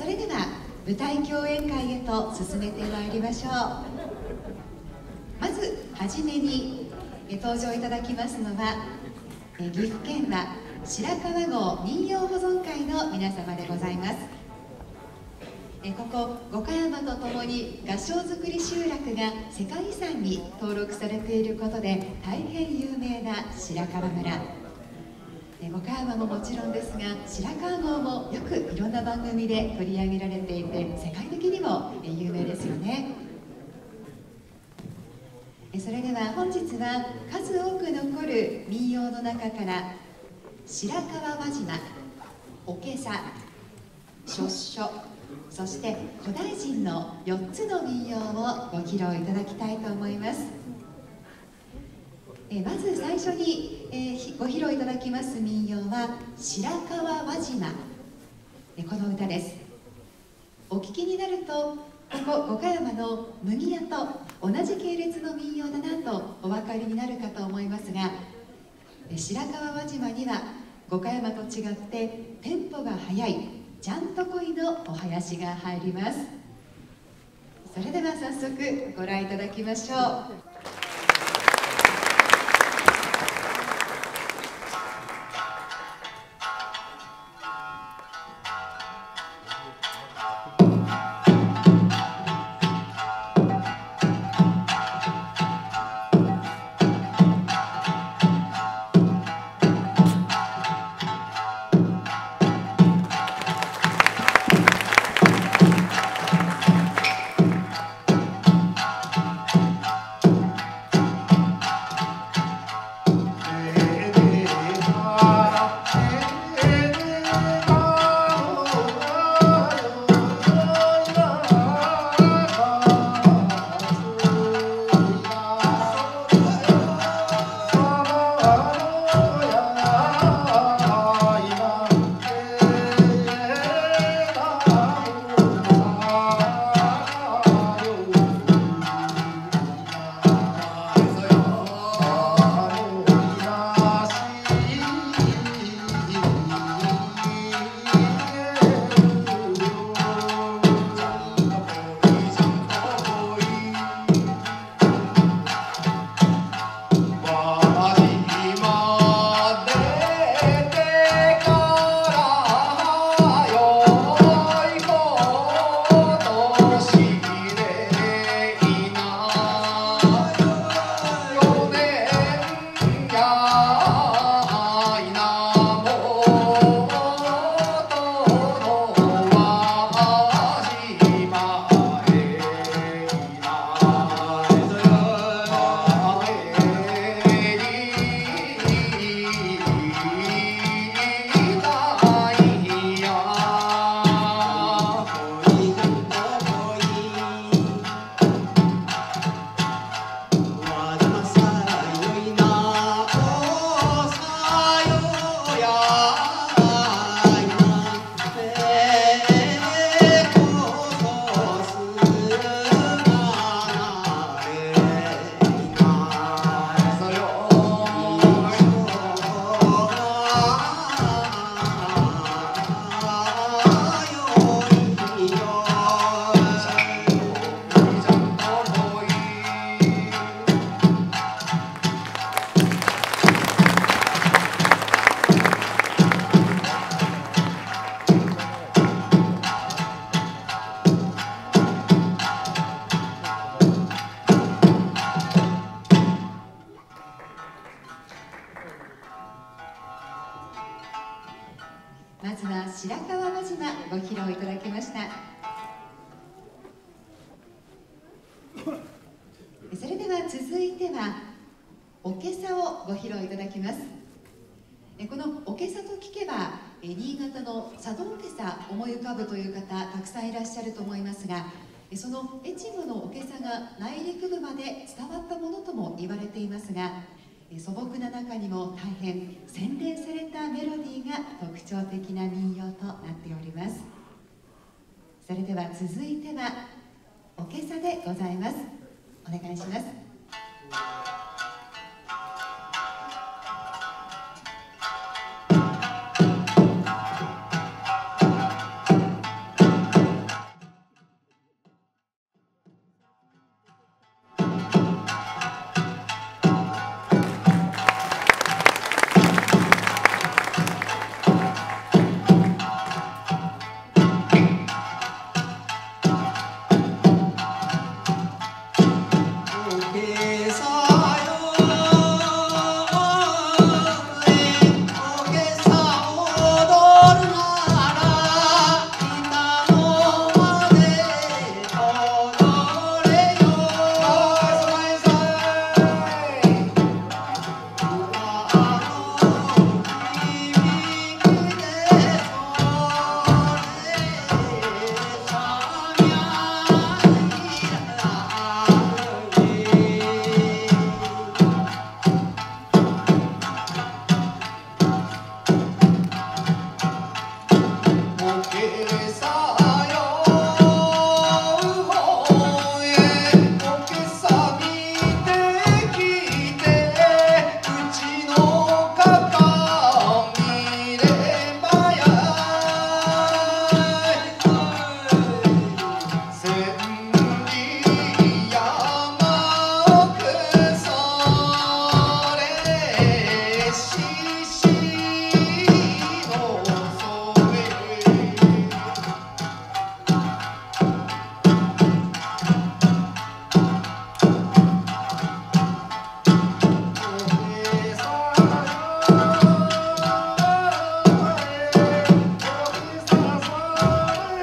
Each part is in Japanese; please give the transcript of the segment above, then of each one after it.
それでは舞台共演会へと進めてまいりましょう。まずはじめに登場いただきますのは岐阜県は白川郷民謡保存会の皆様でございます。ここ五箇山とともに合掌造り集落が世界遺産に登録されていることで大変有名な白川村。五箇山ももちろんですが、白川郷もよくいろんな番組で取り上げられていて、世界的にも有名ですよね。それでは本日は数多く残る民謡の中から白川輪島、おけさ、しょっしょ、そして古代人の4つの民謡をご披露いただきたいと思います。まず最初に、ご披露いただきます民謡は白川輪島、この歌です。お聞きになるとここ五箇山の麦屋と同じ系列の民謡だなとお分かりになるかと思いますが、白川輪島には五箇山と違ってテンポが速いちゃんと恋のお囃子が入ります。それでは早速ご覧いただきましょう。まずは白川輪島ご披露いただきました。それでは続いてはおけさをご披露いただきます。このおけさと聞けば新潟の佐渡おけさ思い浮かぶという方たくさんいらっしゃると思いますが、その越後のおけさが内陸部まで伝わったものとも言われていますが、素朴な中にも大変洗練されたメロディーが特徴的な民謡となっております。それでは続いてはおけさでございます。お願いします。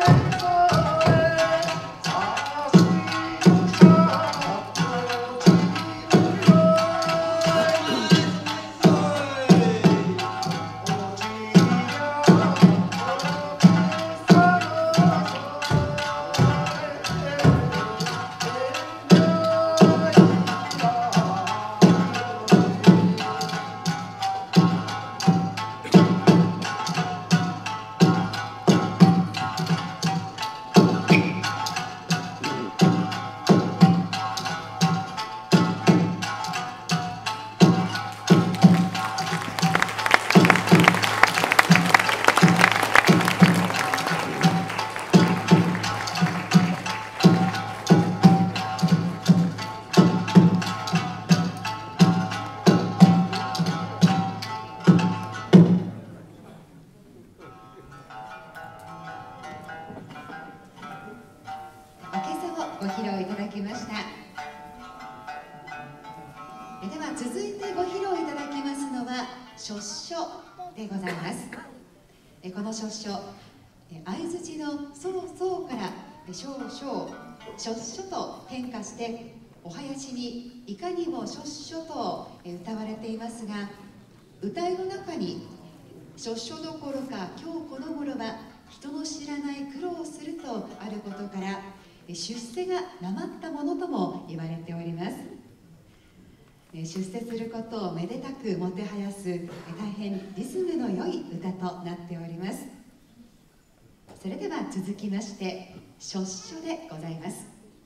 ご披露いただきました。では続いてご披露いただきますのは初書でございます。この初書、相づちのそうそうから少々初書と変化してお囃子にいかにも初書と歌われていますが、歌いの中に初書どころか今日この頃は人の知らない苦労をするとあることから出世がなまったものとも言われております。出世することをめでたくもてはやす大変リズムの良い歌となっております。それでは続きまして初書でございます。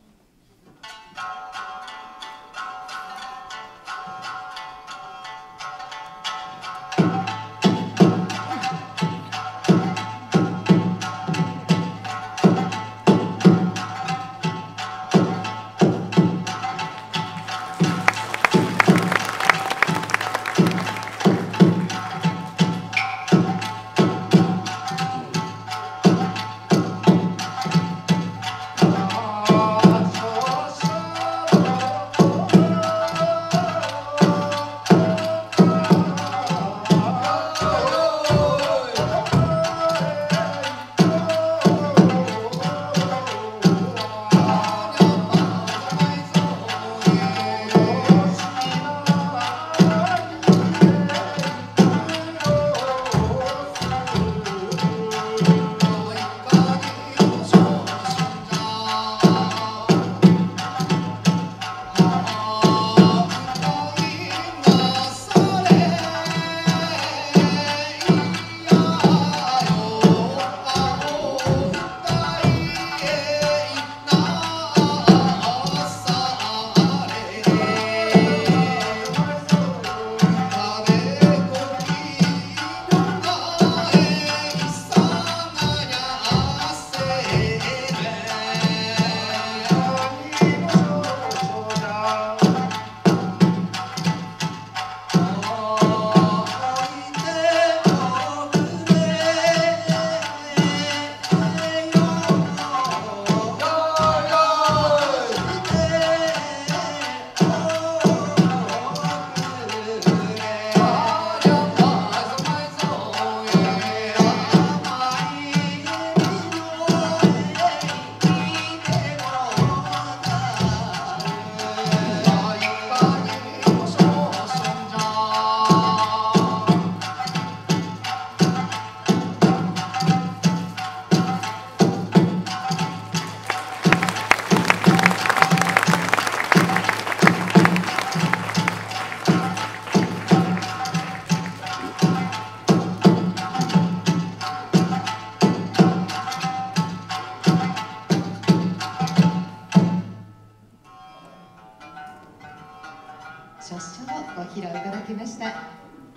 初書をご披露いただきました。さ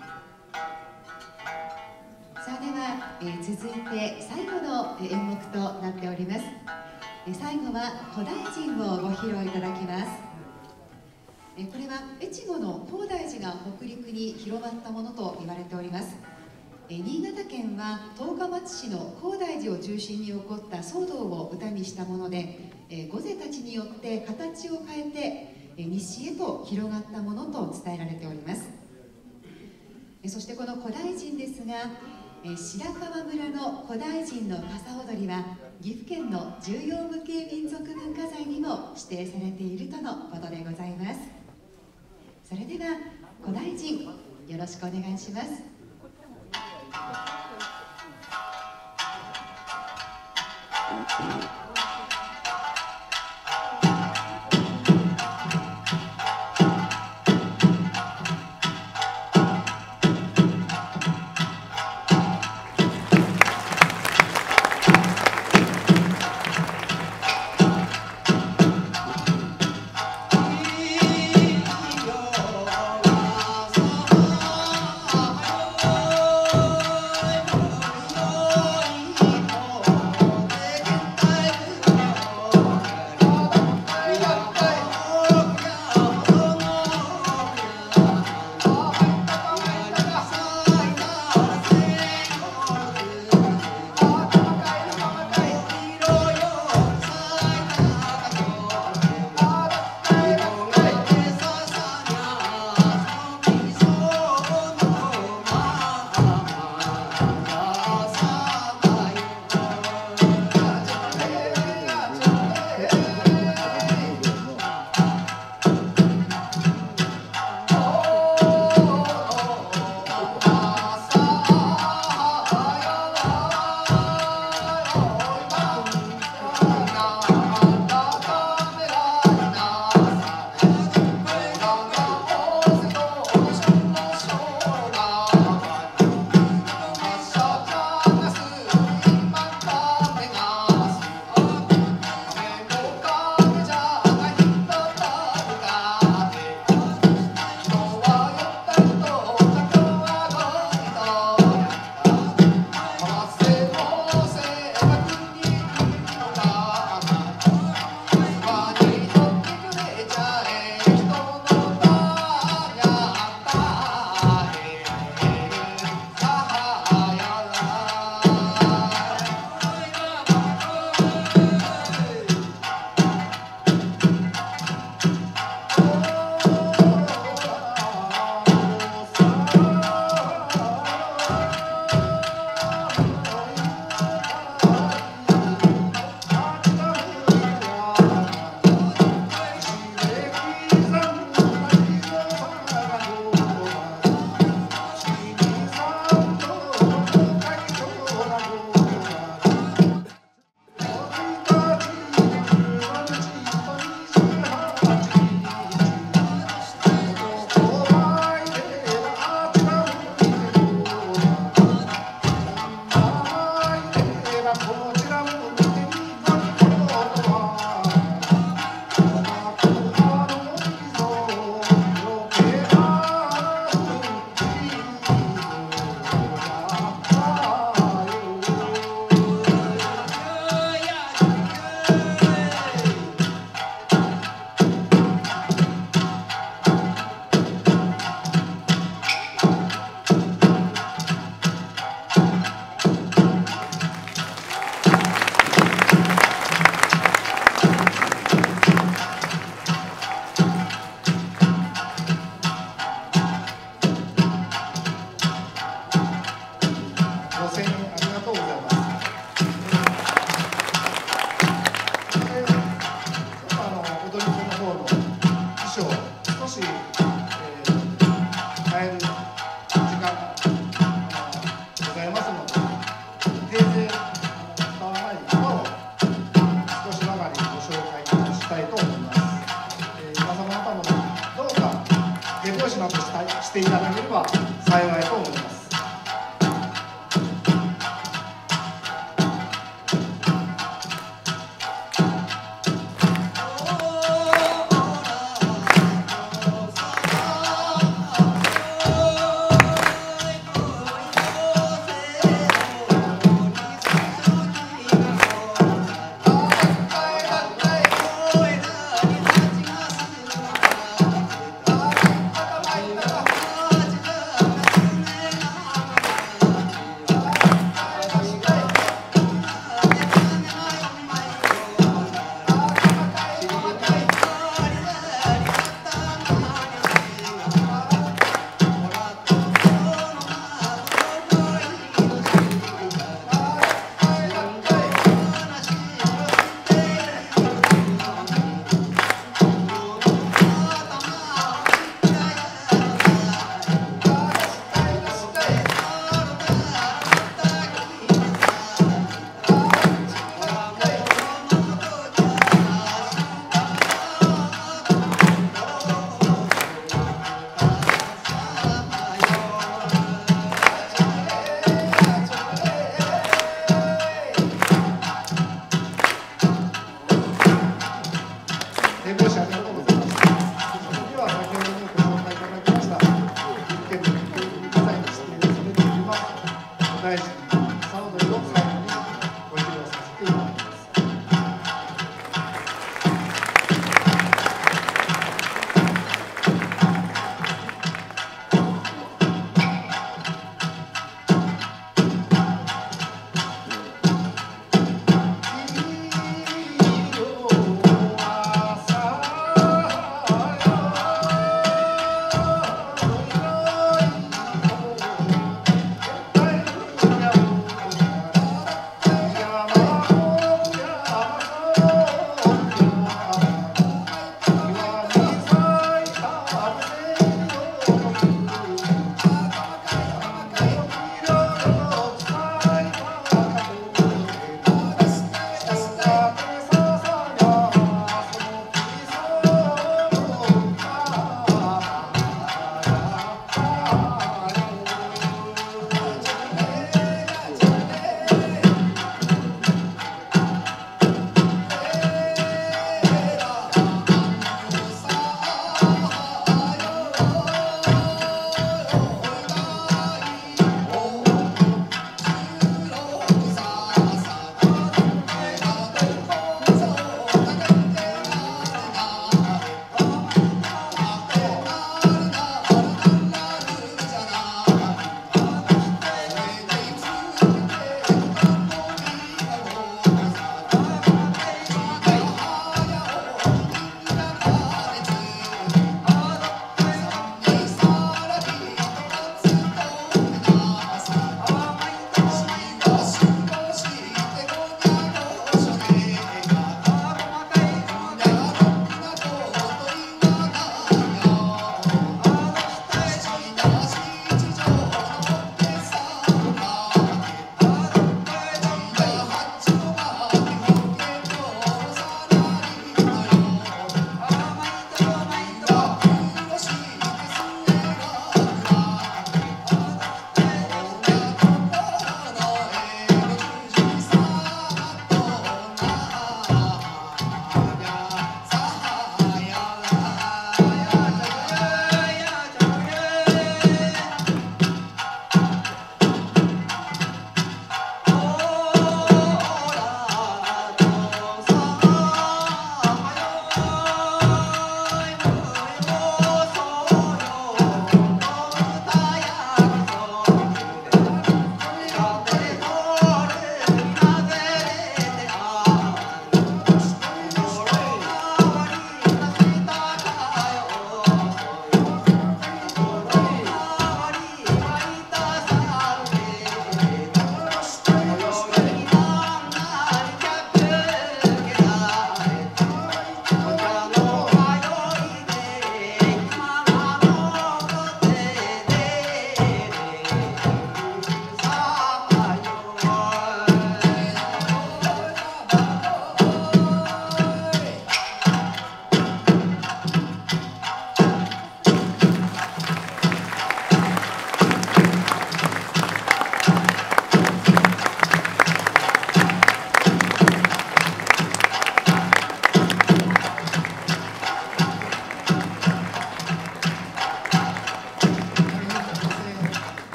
あでは、続いて最後の演目となっております。最後は古代人をご披露いただきます。これは越後の東大寺が北陸に広まったものと言われております。新潟県は十日町市の高大寺を中心に起こった騒動を歌にしたもので、御勢たちによって形を変えて西へと広がったものと伝えられております。そしてこの古代人ですが、白川村の古代人の傘踊りは岐阜県の重要無形民族文化財にも指定されているとのことでございます。それでは小大臣、よろしくお願いします。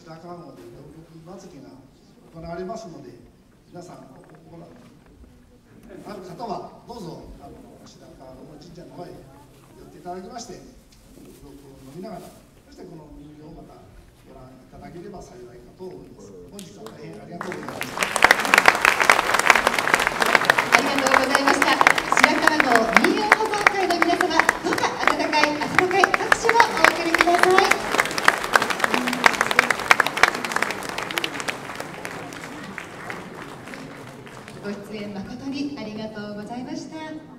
白川郷で動物祭りが行われますので、皆さんある方はどうぞ白川郷神社の方へ寄っていただきまして、動物を飲みながら、そしてこの人形をまたご覧いただければ幸いかと思います。本日は大変ありがとうございました。 ありがとうございました。白川郷民謡保存会の皆様、どうか温かい拍手をお送りください。ご出演誠にありがとうございました。